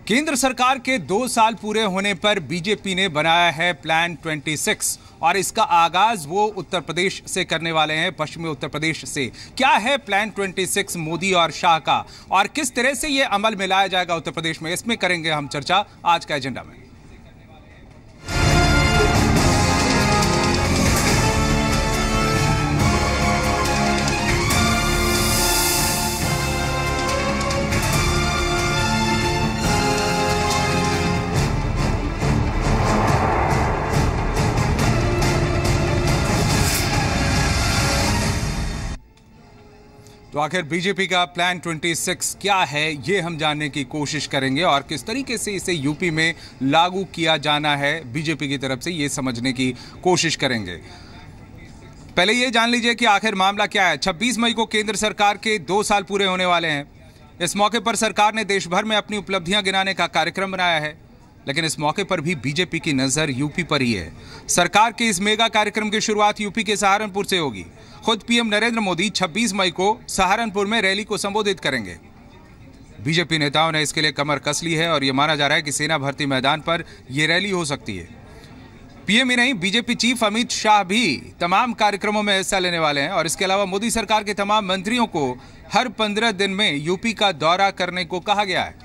केंद्र सरकार के 2 साल पूरे होने पर बीजेपी ने बनाया है प्लान 26 और इसका आगाज वो उत्तर प्रदेश से करने वाले हैं, पश्चिमी उत्तर प्रदेश से। क्या है प्लान 26 मोदी और शाह का और किस तरह से ये अमल में लाया जाएगा उत्तर प्रदेश में, इसमें करेंगे हम चर्चा आज का एजेंडा में। तो आखिर बीजेपी का प्लान 26 क्या है, ये हम जानने की कोशिश करेंगे और किस तरीके से इसे यूपी में लागू किया जाना है बीजेपी की तरफ से, ये समझने की कोशिश करेंगे। पहले ये जान लीजिए कि आखिर मामला क्या है। 26 मई को केंद्र सरकार के 2 साल पूरे होने वाले हैं। इस मौके पर सरकार ने देश भर में अपनी उपलब्धियां गिनाने का कार्यक्रम बनाया है, लेकिन इस मौके पर भी बीजेपी की नजर यूपी पर ही है। सरकार के इस मेगा कार्यक्रम की शुरुआत यूपी के सहारनपुर से होगी। खुद पीएम नरेंद्र मोदी 26 मई को सहारनपुर में रैली को संबोधित करेंगे। बीजेपी नेताओं ने इसके लिए कमर कस ली है और यह माना जा रहा है कि सेना भर्ती मैदान पर यह रैली हो सकती है। पीएम ही नहीं, बीजेपी चीफ अमित शाह भी तमाम कार्यक्रमों में हिस्सा लेने वाले हैं और इसके अलावा मोदी सरकार के तमाम मंत्रियों को हर 15 दिन में यूपी का दौरा करने को कहा गया है।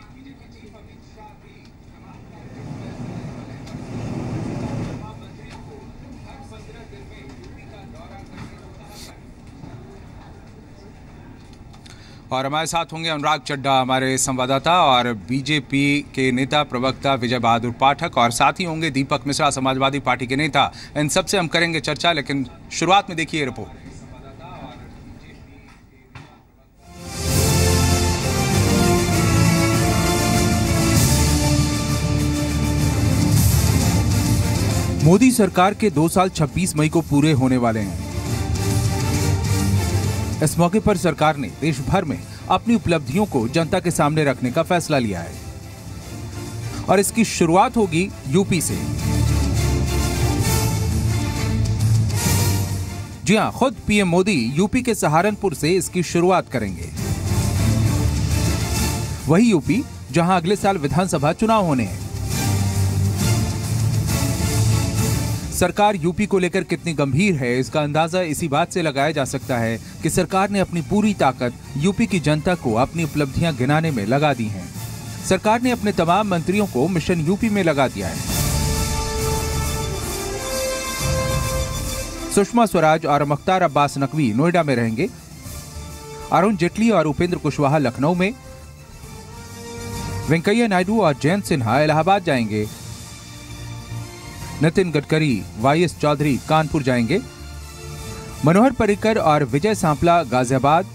और हमारे साथ होंगे अनुराग चड्ढा, हमारे संवाददाता, और बीजेपी के नेता प्रवक्ता विजय बहादुर पाठक, और साथ ही होंगे दीपक मिश्रा, समाजवादी पार्टी के नेता। इन सबसे हम करेंगे चर्चा, लेकिन शुरुआत में देखिए रिपोर्ट। मोदी सरकार के 2 साल 26 मई को पूरे होने वाले हैं। इस मौके पर सरकार ने देश भर में अपनी उपलब्धियों को जनता के सामने रखने का फैसला लिया है और इसकी शुरुआत होगी यूपी से। जी हां, खुद पीएम मोदी यूपी के सहारनपुर से इसकी शुरुआत करेंगे। वही यूपी जहां अगले साल विधानसभा चुनाव होने हैं। सरकार यूपी को लेकर कितनी गंभीर है, इसका अंदाजा इसी बात से लगाया जा सकता है कि सरकार ने अपनी पूरी ताकत यूपी की जनता को अपनी उपलब्धियां गिनाने में लगा दी हैं। सरकार ने अपने तमाम मंत्रियों को मिशन यूपी में लगा दिया है। सुषमा स्वराज और मुख्तार अब्बास नकवी नोएडा में रहेंगे। अरुण जेटली और उपेंद्र कुशवाहा लखनऊ में, वेंकैया नायडू और जयंत सिन्हा इलाहाबाद जाएंगे। नितिन गडकरी, वाईएस चौधरी कानपुर जाएंगे। मनोहर पर्रिकर और विजय सांपला गाजियाबाद,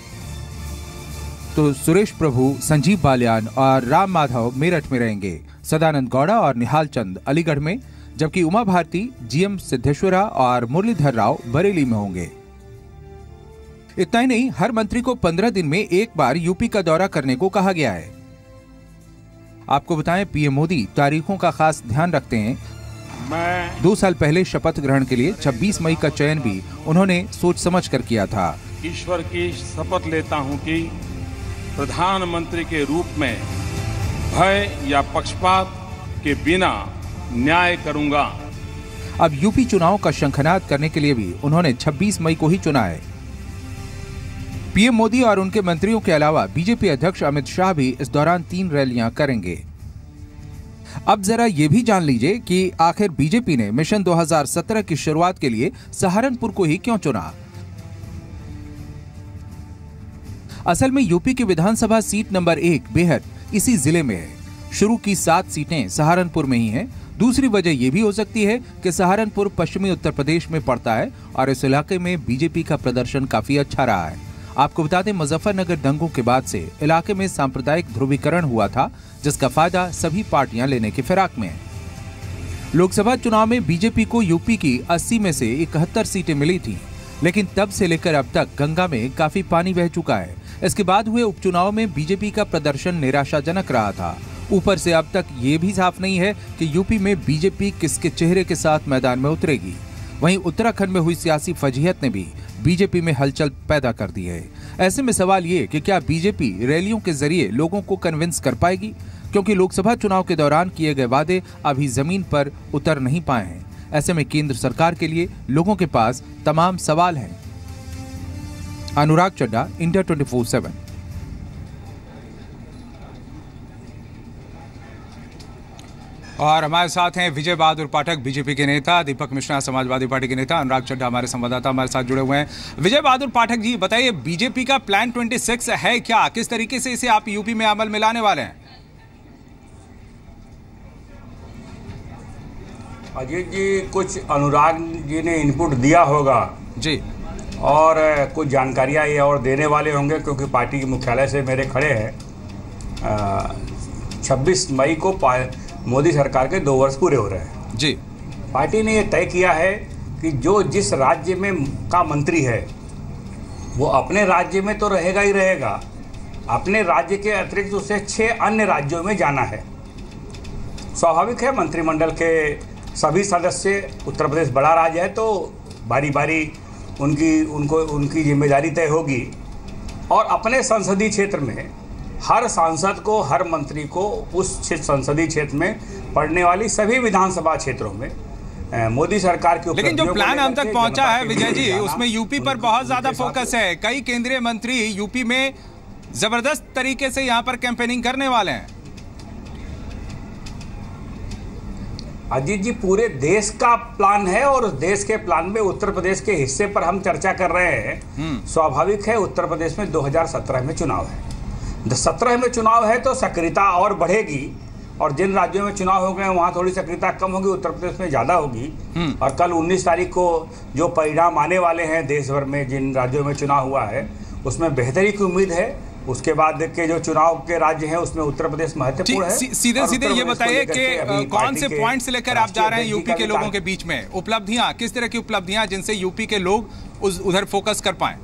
तो सुरेश प्रभु, संजीव बालियान और राम माधव मेरठ में रहेंगे। सदानंद गौड़ा और निहाल चंद अलीगढ़ में, जबकि उमा भारती, जीएम सिद्धेश्वरा और मुरलीधर राव बरेली में होंगे। इतना ही नहीं, हर मंत्री को 15 दिन में एक बार यूपी का दौरा करने को कहा गया है। आपको बताएं, पीएम मोदी तारीखों का खास ध्यान रखते हैं। 2 साल पहले शपथ ग्रहण के लिए 26 मई का चयन भी उन्होंने सोच समझ कर किया था। ईश्वर की शपथ लेता हूं कि प्रधानमंत्री के रूप में भय या पक्षपात के बिना न्याय करूंगा। अब यूपी चुनाव का शंखनाद करने के लिए भी उन्होंने 26 मई को ही चुना है। पीएम मोदी और उनके मंत्रियों के अलावा बीजेपी अध्यक्ष अमित शाह भी इस दौरान 3 रैलियां करेंगे। अब जरा ये भी जान लीजिए कि आखिर बीजेपी ने मिशन 2017 की शुरुआत के लिए सहारनपुर को ही क्यों चुना। असल में यूपी की विधानसभा सीट नंबर 1 बेहद इसी जिले में है। शुरू की 7 सीटें सहारनपुर में ही हैं। दूसरी वजह यह भी हो सकती है कि सहारनपुर पश्चिमी उत्तर प्रदेश में पड़ता है और इस इलाके में बीजेपी का प्रदर्शन काफी अच्छा रहा है। आपको बता दें, मुजफ्फरनगर दंगों के बाद से इलाके में सांप्रदायिक ध्रुवीकरण हुआ था, जिसका फायदा सभी पार्टियां लेने की फिराक में है। लोकसभा चुनाव में बीजेपी को यूपी की 80 में से 71 सीटें मिली थी, लेकिन तब से लेकर अब तक गंगा में काफी पानी बह चुका है। इसके बाद हुए उपचुनाव में बीजेपी का प्रदर्शन निराशाजनक रहा था। ऊपर से अब तक ये भी साफ नहीं है कि यूपी में बीजेपी किसके चेहरे के साथ मैदान में उतरेगी। वहीं उत्तराखंड में हुई सियासी फजीहत ने भी बीजेपी में हलचल पैदा कर दी है। ऐसे में सवाल ये कि क्या बीजेपी रैलियों के जरिए लोगों को कन्विंस कर पाएगी? क्योंकि लोकसभा चुनाव के दौरान किए गए वादे अभी जमीन पर उतर नहीं पाए हैं। ऐसे में केंद्र सरकार के लिए लोगों के पास तमाम सवाल हैं। अनुराग चड्ढा, इंडिया 24/7। और हमारे साथ हैं विजय बहादुर पाठक, बीजेपी के नेता, दीपक मिश्रा, समाजवादी पार्टी के नेता, अनुराग चड्ढा हमारे संवाददाता हमारे साथ जुड़े हुए हैं। विजय बहादुर पाठक जी, बताइए बीजेपी का प्लान 26 है क्या? किस तरीके से इसे आप यूपी में अमल में लाने वाले हैं? अजीत जी, कुछ अनुराग जी ने इनपुट दिया होगा जी, और कुछ जानकारियां ये और देने वाले होंगे, क्योंकि पार्टी के मुख्यालय से मेरे खड़े हैं। 26 मई को मोदी सरकार के 2 वर्ष पूरे हो रहे हैं जी। पार्टी ने ये तय किया है कि जो जिस राज्य में का मंत्री है वो अपने राज्य में तो रहेगा ही रहेगा, अपने राज्य के अतिरिक्त उसे 6 अन्य राज्यों में जाना है। स्वाभाविक है, मंत्रिमंडल के सभी सदस्य, उत्तर प्रदेश बड़ा राज्य है तो बारी बारी उनकी जिम्मेदारी तय होगी, और अपने संसदीय क्षेत्र में हर सांसद को, हर मंत्री को उस संसदीय क्षेत्र में पड़ने वाली सभी विधानसभा क्षेत्रों में मोदी सरकार की, लेकिन जो प्लान हम तक पहुंचा है विजय जी, उसमें यूपी पर बहुत ज्यादा फोकस है। कई केंद्रीय मंत्री यूपी में जबरदस्त तरीके से यहां पर कैंपेनिंग करने वाले हैं। अजीत जी, पूरे देश का प्लान है और उस देश के प्लान में उत्तर प्रदेश के हिस्से पर हम चर्चा कर रहे हैं। स्वाभाविक है, उत्तर प्रदेश में 2017 में चुनाव है। 17 में चुनाव है तो सक्रियता और बढ़ेगी, और जिन राज्यों में चुनाव हो गए वहां थोड़ी सक्रियता कम होगी, उत्तर प्रदेश में ज्यादा होगी। और कल 19 तारीख को जो परिणाम आने वाले हैं देश भर में, जिन राज्यों में चुनाव हुआ है उसमें बेहतरी की उम्मीद है। उसके बाद के जो चुनाव के राज्य हैं उसमें उत्तर प्रदेश महत्वपूर्ण है। सीधे सीधे ये बताइए कि कौन से पॉइंट्स लेकर आप जा रहे हैं यूपी के लोगों के बीच में? उपलब्धियां, किस तरह की उपलब्धियां जिनसे यूपी के लोग उधर फोकस कर पाए?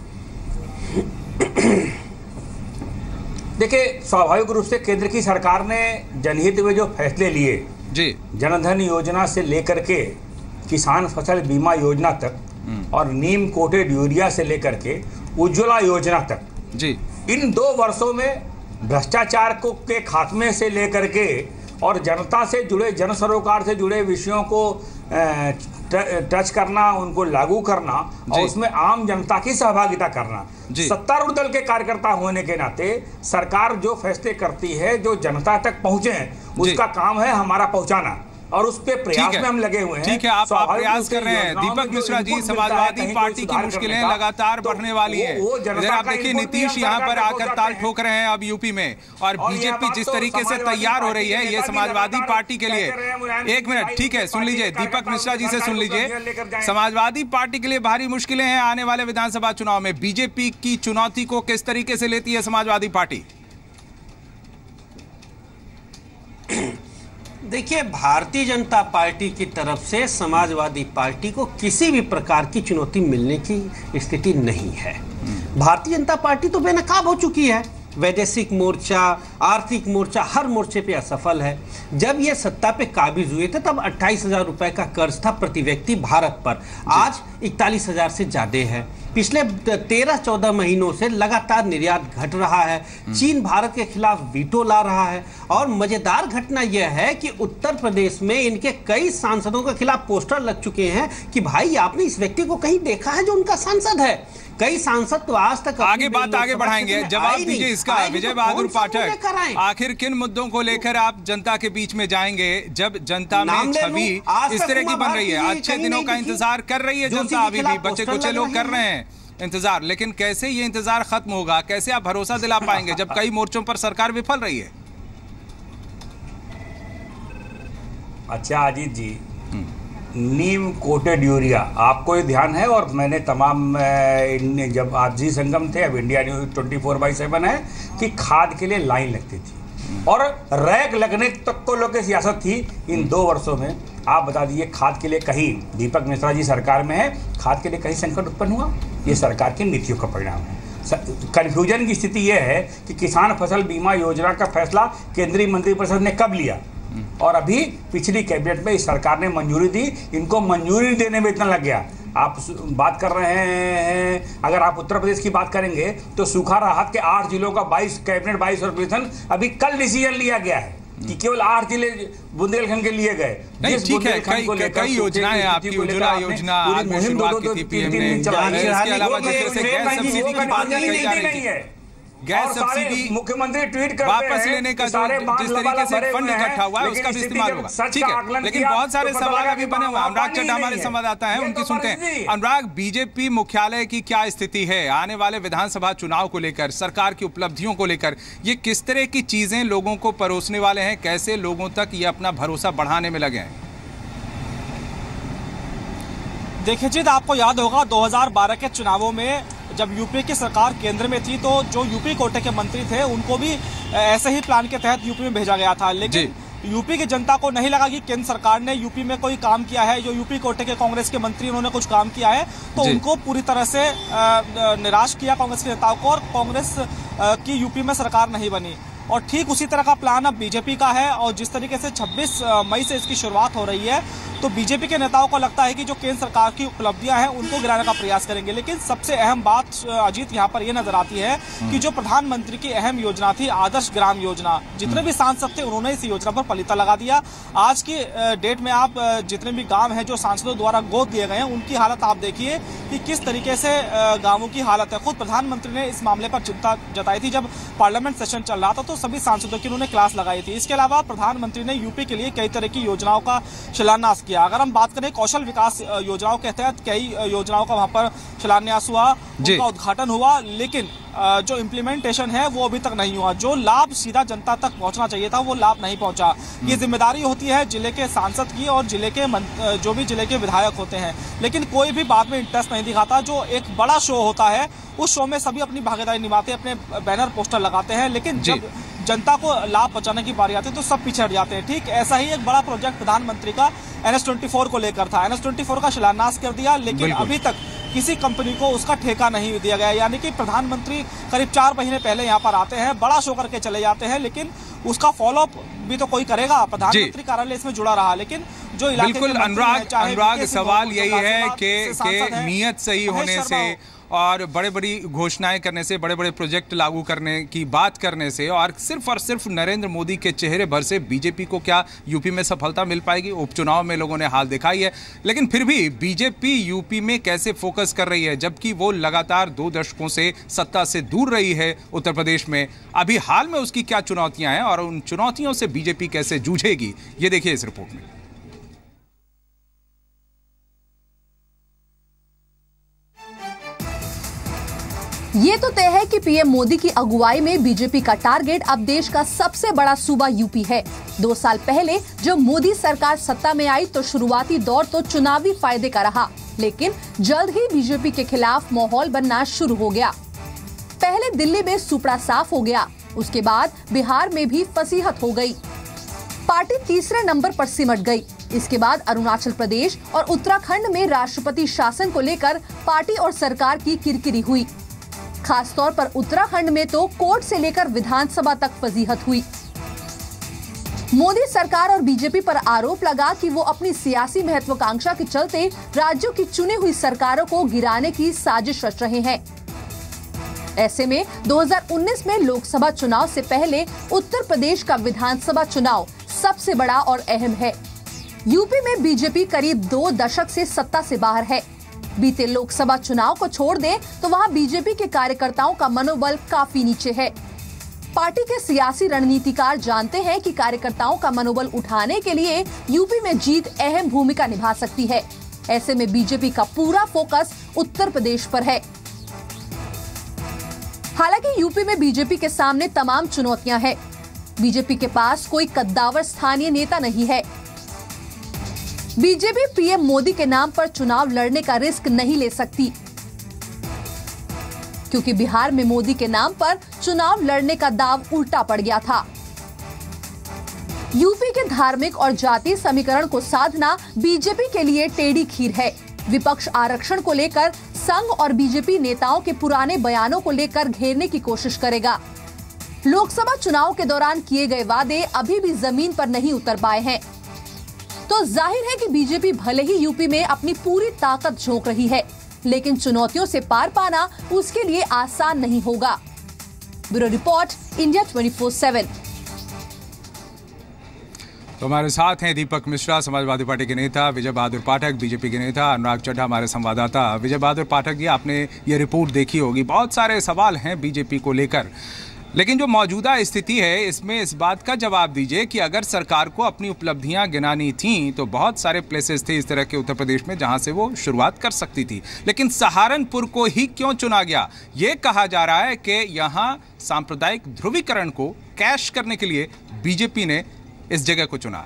देखिए, स्वाभाविक रूप से केंद्र की सरकार ने जनहित में जो फैसले लिए जी, जनधन योजना से लेकर के किसान फसल बीमा योजना तक और नीम कोटेड यूरिया से लेकर के उज्ज्वला योजना तक जी, इन 2 वर्षों में भ्रष्टाचार को के खात्मे से लेकर के और जनता से जुड़े, जन सरोकार से जुड़े विषयों को टच करना, उनको लागू करना और उसमें आम जनता की सहभागिता करना। सत्तारूढ़ दल के कार्यकर्ता होने के नाते सरकार जो फैसले करती है, जो जनता तक पहुंचे, उसका काम है हमारा पहुंचाना, और उस पे प्रयास में हम लगे हुए हैं। ठीक है, आप प्रयास कर रहे हैं। दीपक मिश्रा जी, समाजवादी पार्टी की मुश्किलें लगातार बढ़ने वाली है। इधर आप देखिए, नीतीश यहाँ पर आकर ताल ठोक रहे हैं अब यूपी में, और बीजेपी जिस तरीके से तैयार हो रही है ये समाजवादी पार्टी के लिए। 1 मिनट, ठीक है, सुन लीजिए, दीपक मिश्रा जी से सुन लीजिए। समाजवादी पार्टी के लिए भारी मुश्किलें हैं आने वाले विधानसभा चुनाव में। बीजेपी की चुनौती को किस तरीके से लेती है समाजवादी पार्टी? देखिए, भारतीय जनता पार्टी की तरफ से समाजवादी पार्टी को किसी भी प्रकार की चुनौती मिलने की स्थिति नहीं है। भारतीय जनता पार्टी तो बेनकाब हो चुकी है। वैदेशिक मोर्चा, आर्थिक मोर्चा, हर मोर्चे पे असफल है। जब ये सत्ता पे काबिज हुए थे तब 28,000 रुपए का कर्ज था प्रति व्यक्ति भारत पर, आज 41,000 से ज्यादा है। पिछले 13-14 महीनों से लगातार निर्यात घट रहा है। चीन भारत के खिलाफ वीटो ला रहा है, और मजेदार घटना यह है कि उत्तर प्रदेश में इनके कई सांसदों के खिलाफ पोस्टर लग चुके हैं कि भाई आपने इस व्यक्ति को कहीं देखा है जो उनका सांसद है। कई सांसद तो आज तक आगे बढ़ाएंगे। जवाब दीजिए इसका, विजय बहादुर पाठक, आखिर किन मुद्दों को लेकर आप जनता के बीच में जाएंगे जब जनता में छवि इस तरह की बन रही है? अच्छे दिनों का इंतजार कर रही है जनता, अभी भी बच्चे कुचे लोग कर रहे हैं इंतजार, लेकिन कैसे ये इंतजार खत्म होगा? कैसे आप भरोसा दिला पाएंगे जब कई मोर्चों पर सरकार विफल रही है? अच्छा अजीत जी, नीम कोटेड यूरिया आपको ये ध्यान है, और मैंने तमाम जब आप जी संगम थे, अब इंडिया न्यूज 24/7 है, कि खाद के लिए लाइन लगती थी और रैक लगने तक को लोग की सियासत थी इन 2 वर्षों में। आप बता दीजिए, खाद के लिए कहीं दीपक मिश्रा जी सरकार में है, खाद के लिए कहीं संकट उत्पन्न हुआ? ये सरकार की नीतियों का परिणाम है। कन्फ्यूजन की स्थिति यह है कि किसान फसल बीमा योजना का फैसला केंद्रीय मंत्रिपरिषद ने कब लिया? और अभी पिछली कैबिनेट में इस सरकार ने मंजूरी दी, इनको मंजूरी देने में इतना लग गया। आप बात कर रहे हैं, अगर आप उत्तर प्रदेश की बात करेंगे तो सूखा राहत के 8 जिलों का 22 कैबिनेट 22 रेजोल्यूशन अभी कल डिसीजन लिया गया है कि केवल 8 जिले बुंदेलखंड के लिए गए। नहीं, ठीक है, कई योजनाएं आपकी उज्ज्वला योजना आज में शुरुआत की थी पीएम ने, इसके अलावा जिस तरह से गैस सब्सिडी की बात कही जा रही थी, गैस सब्सिडी मुख्यमंत्री ट्वीट करते वापस लेने का जो जिस तरीके से फंड इकट्ठा हुआ है उसका भी इस्तेमाल होगा, ठीक है, लेकिन बहुत सारे सवाल अभी बने हुए। अनुराग चड्ढा हमारे संवाददाता हैं, उनकी सुनते हैं। अनुराग, बीजेपी मुख्यालय की क्या स्थिति है आने वाले विधानसभा चुनाव को लेकर, सरकार की उपलब्धियों को लेकर? ये किस तरह की चीजें लोगों को परोसने वाले हैं? कैसे लोगों तक ये अपना भरोसा बढ़ाने में लगे हैं? देखिए जी, आपको याद होगा 2012 के चुनावों में जब यूपी की सरकार केंद्र में थी तो जो यूपी कोटे के मंत्री थे उनको भी ऐसे ही प्लान के तहत यूपी में भेजा गया था, लेकिन यूपी की जनता को नहीं लगा कि केंद्र सरकार ने यूपी में कोई काम किया है। जो यूपी कोटे के कांग्रेस के मंत्री उन्होंने कुछ काम किया है तो उनको पूरी तरह से निराश किया कांग्रेस के नेताओं को, और कांग्रेस की यूपी में सरकार नहीं बनी। और ठीक उसी तरह का प्लान अब बीजेपी का है, और जिस तरीके से 26 मई से इसकी शुरुआत हो रही है तो बीजेपी के नेताओं को लगता है कि जो केंद्र सरकार की उपलब्धियां हैं उनको गिराने का प्रयास करेंगे। लेकिन सबसे अहम बात अजीत यहाँ पर यह नजर आती है कि जो प्रधानमंत्री की अहम योजना थी आदर्श ग्राम योजना, जितने भी सांसद थे उन्होंने इस योजना पर पलीता लगा दिया। आज की डेट में आप जितने भी गाँव हैं जो सांसदों द्वारा गोद दिए गए हैं उनकी हालत आप देखिए कि किस तरीके से गाँवों की हालत है। खुद प्रधानमंत्री ने इस मामले पर चिंता जताई थी जब पार्लियामेंट सेशन चल रहा था, तो सभी सांसदों की उन्होंने क्लास लगाई थी। इसके अलावा प्रधानमंत्री ने यूपी के लिए कई तरह की योजनाओं का शिलान्यास किया। अगर हम बात करें कौशल विकास योजनाओं के तहत कई योजनाओं का वहां पर शिलान्यास हुआ, उनका उद्घाटन हुआ, लेकिन जो इम्प्लीमेंटेशन है वो अभी तक नहीं हुआ। जो लाभ सीधा जनता तक पहुंचना चाहिए था वो लाभ नहीं पहुंचा। ये जिम्मेदारी होती है जिले के सांसद की और जिले के जो भी जिले के विधायक होते हैं, लेकिन कोई भी बात में इंटरेस्ट नहीं दिखाता। जो एक बड़ा शो होता है उस शो में सभी अपनी भागीदारी निभाते हैं, अपने बैनर पोस्टर लगाते हैं, लेकिन जब जनता को लाभ पहुंचाने की बारी आती है तो सब पीछे हट जाते हैं। ठीक ऐसा ही एक बड़ा प्रोजेक्ट प्रधानमंत्री का NS24 को लेकर था। NS24 का शिलान्यास कर दिया, लेकिन अभी तक किसी कंपनी को उसका ठेका नहीं दिया गया। यानी कि प्रधानमंत्री करीब 4 महीने पहले यहाँ पर आते हैं, बड़ा शो करके चले जाते हैं, लेकिन उसका फॉलोअप भी तो कोई करेगा। प्रधानमंत्री कार्यालय इसमें जुड़ा रहा, लेकिन जो इलाके बिल्कुल अनुराग सवाल यही है कि नीयत सही होने से और बड़े बड़ी घोषणाएं करने से, बड़े बड़े प्रोजेक्ट लागू करने की बात करने से और सिर्फ नरेंद्र मोदी के चेहरे भर से बीजेपी को क्या यूपी में सफलता मिल पाएगी? उपचुनाव में लोगों ने हाल दिखाई है, लेकिन फिर भी बीजेपी यूपी में कैसे फोकस कर रही है जबकि वो लगातार 2 दशकों से सत्ता से दूर रही है उत्तर प्रदेश में? अभी हाल में उसकी क्या चुनौतियां हैं और उन चुनौतियों से बीजेपी कैसे जूझेगी, ये देखिए इस रिपोर्ट में। ये तो तय है कि पीएम मोदी की अगुवाई में बीजेपी का टारगेट अब देश का सबसे बड़ा सूबा यूपी है। 2 साल पहले जब मोदी सरकार सत्ता में आई तो शुरुआती दौर तो चुनावी फायदे का रहा, लेकिन जल्द ही बीजेपी के खिलाफ माहौल बनना शुरू हो गया। पहले दिल्ली में सुपड़ा साफ हो गया, उसके बाद बिहार में भी फसीहत हो गई, पार्टी तीसरे नंबर पर सिमट गई। इसके बाद अरुणाचल प्रदेश और उत्तराखंड में राष्ट्रपति शासन को लेकर पार्टी और सरकार की किरकिरी हुई। खासतौर पर उत्तराखंड में तो कोर्ट से लेकर विधानसभा तक फजीहत हुई। मोदी सरकार और बीजेपी पर आरोप लगा कि वो अपनी सियासी महत्वाकांक्षा के चलते राज्यों की चुनी हुई सरकारों को गिराने की साजिश रच रहे हैं। ऐसे में 2019 में लोकसभा चुनाव से पहले उत्तर प्रदेश का विधानसभा चुनाव सबसे बड़ा और अहम है। यूपी में बीजेपी करीब 2 दशक से सत्ता से बाहर है। बीते लोकसभा चुनाव को छोड़ दें तो वहां बीजेपी के कार्यकर्ताओं का मनोबल काफी नीचे है। पार्टी के सियासी रणनीतिकार जानते हैं कि कार्यकर्ताओं का मनोबल उठाने के लिए यूपी में जीत अहम भूमिका निभा सकती है। ऐसे में बीजेपी का पूरा फोकस उत्तर प्रदेश पर है। हालांकि यूपी में बीजेपी के सामने तमाम चुनौतियां हैं। बीजेपी के पास कोई कद्दावर स्थानीय नेता नहीं है। बीजेपी पीएम मोदी के नाम पर चुनाव लड़ने का रिस्क नहीं ले सकती, क्योंकि बिहार में मोदी के नाम पर चुनाव लड़ने का दाव उल्टा पड़ गया था। यूपी के धार्मिक और जातीय समीकरण को साधना बीजेपी के लिए टेढ़ी खीर है। विपक्ष आरक्षण को लेकर संघ और बीजेपी नेताओं के पुराने बयानों को लेकर घेरने की कोशिश करेगा। लोकसभा चुनाव के दौरान किए गए वादे अभी भी जमीन पर नहीं उतर पाए हैं। तो जाहिर है कि बीजेपी भले ही यूपी में अपनी पूरी ताकत झोंक रही है, लेकिन चुनौतियों से पार पाना उसके लिए आसान नहीं होगा। Bureau report, India 24/7। तो हमारे साथ हैं दीपक मिश्रा, समाजवादी पार्टी के नेता, विजय बहादुर पाठक, बीजेपी के नेता, अनुराग चड्ढा हमारे संवाददाता। विजय बहादुर पाठक जी, आपने ये रिपोर्ट देखी होगी, बहुत सारे सवाल हैं बीजेपी को लेकर, लेकिन जो मौजूदा स्थिति है इसमें इस बात का जवाब दीजिए कि अगर सरकार को अपनी उपलब्धियां गिनानी थीं तो बहुत सारे प्लेसेस थे इस तरह के उत्तर प्रदेश में जहां से वो शुरुआत कर सकती थी, लेकिन सहारनपुर को ही क्यों चुना गया? ये कहा जा रहा है कि यहां सांप्रदायिक ध्रुवीकरण को कैश करने के लिए बीजेपी ने इस जगह को चुना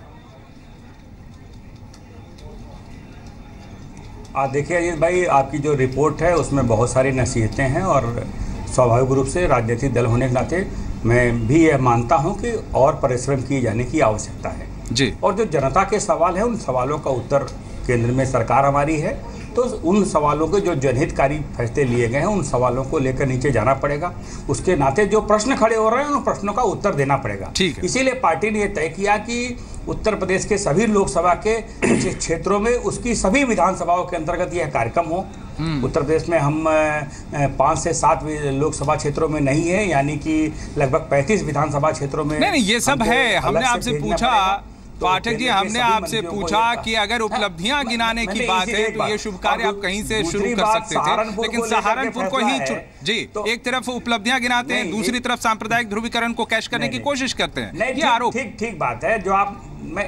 है। देखिए अजीत भाई, आपकी जो रिपोर्ट है उसमें बहुत सारी नसीहतें हैं और स्वाभाविक रूप से राजनीतिक दल होने के नाते मैं भी यह मानता हूं कि और परिश्रम किए जाने की आवश्यकता है जी। और जो जनता के सवाल हैं उन सवालों का उत्तर केंद्र में सरकार हमारी है, तो उन सवालों के जो जनहितकारी फैसले लिए गए हैं उन सवालों को लेकर नीचे जाना पड़ेगा। उसके नाते जो प्रश्न खड़े हो रहे हैं उन प्रश्नों का उत्तर देना पड़ेगा। इसीलिए पार्टी ने यह तय किया कि उत्तर प्रदेश के सभी लोकसभा के क्षेत्रों में उसकी सभी विधानसभाओं के अंतर्गत यह कार्यक्रम हो। उत्तर प्रदेश में हम 5 से 7 लोकसभा क्षेत्रों में नहीं है, यानी कि लगभग 35 विधानसभा क्षेत्रों में नहीं, ये सब है। हमने आपसे पूछा पाठक जी, हमने आपसे पूछा कि अगर उपलब्धियां गिनाने की बात है तो ये शुभ कार्य आप कहीं से शुरू कर सकते थे, लेकिन सहारनपुर को ही जी, एक तरफ उपलब्धियां गिनाते हैं, दूसरी तरफ सांप्रदायिक ध्रुवीकरण को कैश करने की कोशिश करते हैं। ये आरोप ठीक बात है। जो आप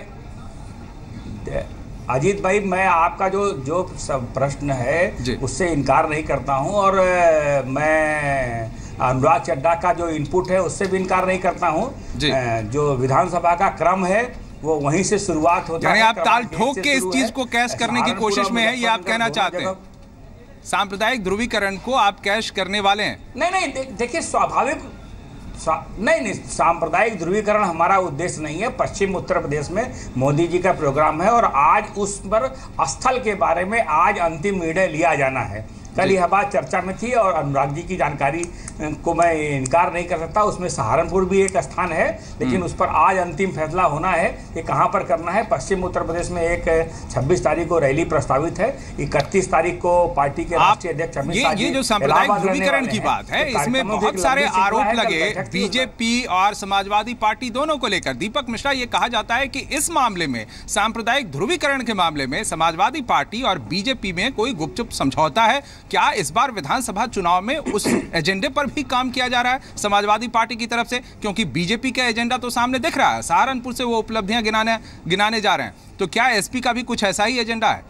अजीत भाई, मैं आपका जो प्रश्न है उससे इनकार नहीं करता हूं और मैं अनुराग चड्ढा का जो इनपुट है उससे भी इनकार नहीं करता हूं। जो विधानसभा का क्रम है वो वहीं से शुरुआत होता है। आप ताल ठोक के इस चीज को कैश करने की कोशिश में है, ये आप कहना चाहते हैं? सांप्रदायिक ध्रुवीकरण को आप कैश करने वाले हैं? नहीं, देखिए स्वाभाविक नहीं, सांप्रदायिक ध्रुवीकरण हमारा उद्देश्य नहीं है। पश्चिम उत्तर प्रदेश में मोदी जी का प्रोग्राम है और आज उस पर स्थल के बारे में आज अंतिम निर्णय लिया जाना है। कल यह बात चर्चा में थी और अनुराग जी की जानकारी को मैं इनकार नहीं कर सकता, उसमें सहारनपुर भी एक स्थान है, लेकिन उस पर आज अंतिम फैसला होना है कि कहां पर करना है। पश्चिम उत्तर प्रदेश में एक 26 तारीख को रैली प्रस्तावित है, 31 तारीख को पार्टी के राष्ट्रीय अध्यक्ष अमित शाह ये जो सांप्रदायिक ध्रुवीकरण की बात है, इसमें बहुत सारे आरोप लगे बीजेपी और समाजवादी पार्टी दोनों को लेकर। दीपक मिश्रा, ये कहा जाता है कि इस मामले में, सांप्रदायिक ध्रुवीकरण के मामले में समाजवादी पार्टी और बीजेपी में कोई गुपचुप समझौता है। क्या इस बार विधानसभा चुनाव में उस एजेंडे पर भी काम किया जा रहा है समाजवादी पार्टी की तरफ से? क्योंकि बीजेपी का एजेंडा तो सामने दिख रहा है, सहारनपुर से वो उपलब्धियां गिनाने जा रहे हैं, तो क्या एसपी का भी कुछ ऐसा ही एजेंडा है?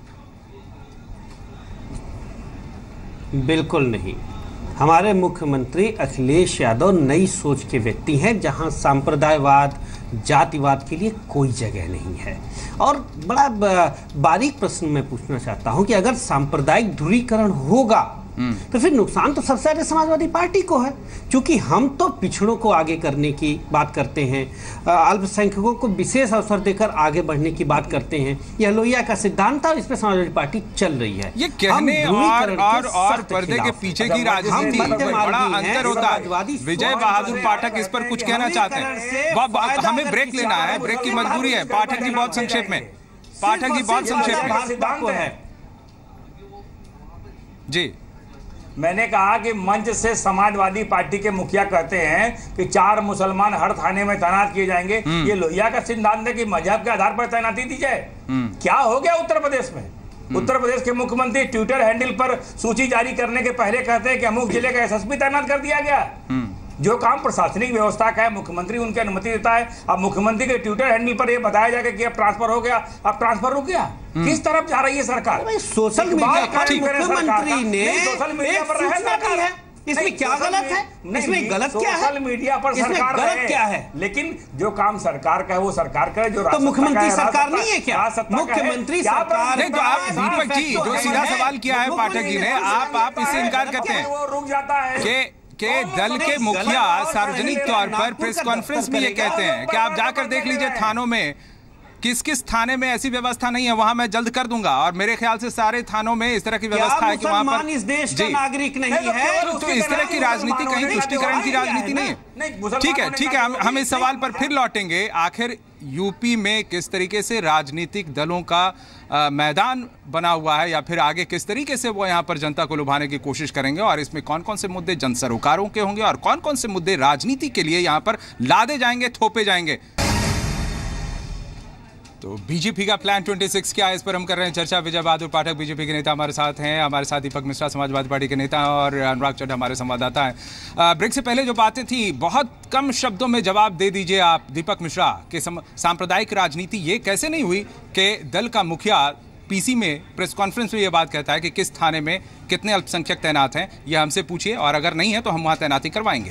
बिल्कुल नहीं। हमारे मुख्यमंत्री अखिलेश यादव नई सोच के व्यक्ति हैं, जहां सांप्रदायवाद, जातिवाद के लिए कोई जगह नहीं है। और बड़ा बारीक प्रश्न मैं पूछना चाहता हूं कि अगर सांप्रदायिक ध्रुवीकरण होगा तो फिर नुकसान तो सबसे ज्यादा समाजवादी पार्टी को है, क्योंकि हम तो पिछड़ों को आगे करने की बात करते हैं, अल्पसंख्यकों को विशेष अवसर देकर आगे बढ़ने की बात करते हैं। यह लोहिया का सिद्धांत था, इस पर समाजवादी पार्टी चल रही है। ये कहने और पर्दे के पीछे की राजनीति बड़ा अंतर होता है। विजय बहादुर पाठक इस पर कुछ कहना चाहते हैं? हमें ब्रेक लेना है, ब्रेक की मजबूरी है। पाठक जी बहुत संक्षेप में, पाठक जी बहुत संक्षेप में जी। मैंने कहा कि मंच से समाजवादी पार्टी के मुखिया कहते हैं कि 4 मुसलमान हर थाने में तैनात किए जाएंगे। ये लोहिया का सिद्धांत है कि मजहब के आधार पर तैनाती दी जाए। क्या हो गया उत्तर प्रदेश में? उत्तर प्रदेश के मुख्यमंत्री ट्विटर हैंडल पर सूची जारी करने के पहले कहते हैं कि अमुक जिले का एसएसपी तैनात कर दिया गया। जो काम प्रशासनिक व्यवस्था का है मुख्यमंत्री उनकी अनुमति देता है। अब मुख्यमंत्री के ट्विटर हैंडल पर यह बताया जाएगा कि अब ट्रांसफर हो गया, अब ट्रांसफर रुक गया। किस तरफ जा रही है सरकार? सोशल मीडिया पर मुख्यमंत्री ने सोशल मीडिया पर है, इसमें क्या गलत है? इसमें गलत क्या है? सोशल मीडिया पर सरकार गलत क्या है? लेकिन जो काम सरकार का है वो सरकार करे। जो तो मुख्यमंत्री सरकार नहीं है क्या? मुख्यमंत्री सरकार नहीं। तो आप दीपक जी जो सीधा सवाल किया है पाठक जी ने, आप इससे इनकार करते हैं? वो रुक जाता है के दल के मुखिया सार्वजनिक तौर पर प्रेस कॉन्फ्रेंस में ये कहते हैं कि आप जाकर देख लीजिए थानों में किस किस थाने में ऐसी व्यवस्था नहीं है वहां मैं जल्द कर दूंगा, और मेरे ख्याल से सारे थानों में इस तरह की व्यवस्था है कि वहां पर इस देश का नागरिक नहीं है तो इस तरह की राजनीति कहीं तुष्टिकरण की राजनीति नहीं है। ठीक है, हम इस सवाल पर फिर लौटेंगे। आखिर यूपी में किस तरीके से राजनीतिक दलों का मैदान बना हुआ है, या फिर आगे किस तरीके से वो यहां पर जनता को लुभाने की कोशिश करेंगे, और इसमें कौन कौन से मुद्दे जन सरोकारों के होंगे और कौन कौन से मुद्दे राजनीति के लिए यहां पर लादे जाएंगे, थोपे जाएंगे। तो बीजेपी का प्लान 26 क्या है, इस पर हम कर रहे हैं चर्चा। विजय बहादुर पाठक बीजेपी के नेता हमारे साथ हैं, हमारे साथ दीपक मिश्रा समाजवादी पार्टी के नेता और अनुराग चड्ढा हमारे संवाददाता हैं। ब्रेक से पहले जो बातें थी बहुत कम शब्दों में जवाब दे दीजिए आप दीपक मिश्रा कि सांप्रदायिक राजनीति ये कैसे नहीं हुई कि दल का मुखिया पीसी में प्रेस कॉन्फ्रेंस में ये बात कहता है कि किस थाने में कितने अल्पसंख्यक तैनात हैं, ये हमसे पूछिए, और अगर नहीं है तो हम वहां तैनाती करवाएंगे।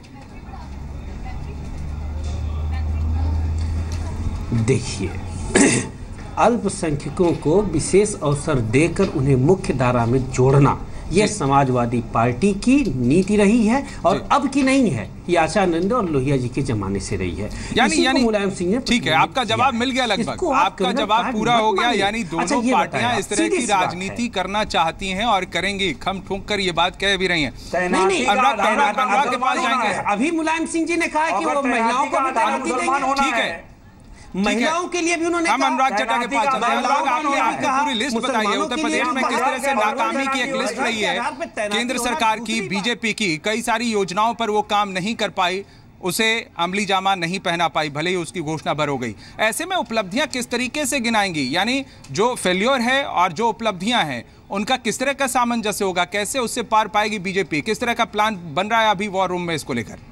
देखिए, अल्पसंख्यकों को विशेष अवसर देकर उन्हें मुख्य धारा में जोड़ना यह समाजवादी पार्टी की नीति रही है, और अब की नहीं है, ये आचार्य और लोहिया जी के जमाने से रही है। यानी मुलायम सिंह ने ठीक है, आपका जवाब मिल गया, लगभग आपका जवाब पूरा हो गया। यानी दोनों पार्टियां इस तरह की राजनीति करना चाहती हैं और करेंगी, खम ठोक कर ये बात कह भी रही हैं। अनुराग के पास जाएंगे। अभी मुलायम सिंह जी ने कहा कि वो महिलाओं को तैनाती देंगे। ठीक है, महिलाओं के लिए भी उन्होंने हम अनुराग चड्ढा के पास चलते हैं। अनुराग, आपने पूरी लिस्ट बताई है उत्तर प्रदेश में किस तरह से नाकामी की एक लिस्ट रही है केंद्र सरकार की, बीजेपी की। कई सारी योजनाओं पर वो काम नहीं कर पाई, उसे अमली जामा नहीं पहना पाई, भले ही उसकी घोषणा भर हो गई। ऐसे में उपलब्धियां किस तरीके से गिनाएंगी, यानी जो फेल्योर है और जो उपलब्धियां हैं उनका किस तरह का सामंजस्य होगा, कैसे उससे पार पाएगी बीजेपी, किस तरह का प्लान बन रहा है अभी वॉर रूम में इसको लेकर?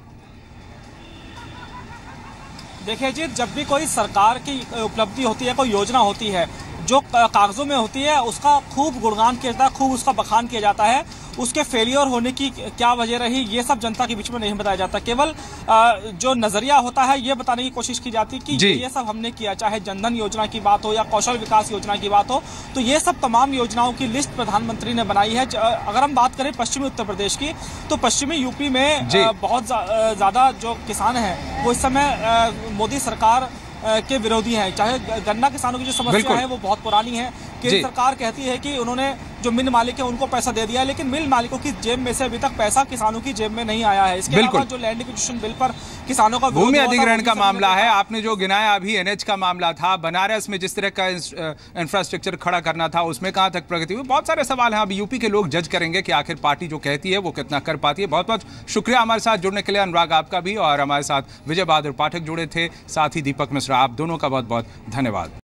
देखिए जी, जब भी कोई सरकार की उपलब्धि होती है, कोई योजना होती है, जो कागजों में होती है उसका खूब गुणगान किया जाता है, खूब उसका बखान किया जाता है। उसके फेलियर होने की क्या वजह रही, ये सब जनता के बीच में नहीं बताया जाता। केवल जो नजरिया होता है ये बताने की कोशिश की जाती है कि ये सब हमने किया, चाहे जनधन योजना की बात हो या कौशल विकास योजना की बात हो। तो ये सब तमाम योजनाओं की लिस्ट प्रधानमंत्री ने बनाई है। अगर हम बात करें पश्चिमी उत्तर प्रदेश की, तो पश्चिमी यूपी में बहुत ज्यादा जो किसान हैं वो इस समय मोदी सरकार के विरोधी हैं। चाहे गन्ना किसानों की जो समस्या है वो बहुत पुरानी है। केंद्र सरकार कहती है कि उन्होंने जो मिल मालिक है उनको पैसा दे दिया है, लेकिन मिल मालिकों की जेब में से अभी तक पैसा किसानों की जेब में नहीं आया है। इसके अलावा जो लैंड एक्विजिशन बिल पर किसानों का भूमि अधिग्रहण का मामला है, आपने जो गिनाया अभी एनएच का मामला था, बनारस में जिस तरह का इंफ्रास्ट्रक्चर खड़ा करना था उसमें कहां तक प्रगति हुई, बहुत सारे सवाल हैं। अभी यूपी के लोग जज करेंगे कि आखिर पार्टी जो कहती है वो कितना कर पाती है। बहुत बहुत शुक्रिया हमारे साथ जुड़ने के लिए अनुराग आपका भी, और हमारे साथ विजय बहादुर पाठक जुड़े थे, साथ ही दीपक मिश्रा, आप दोनों का बहुत बहुत धन्यवाद।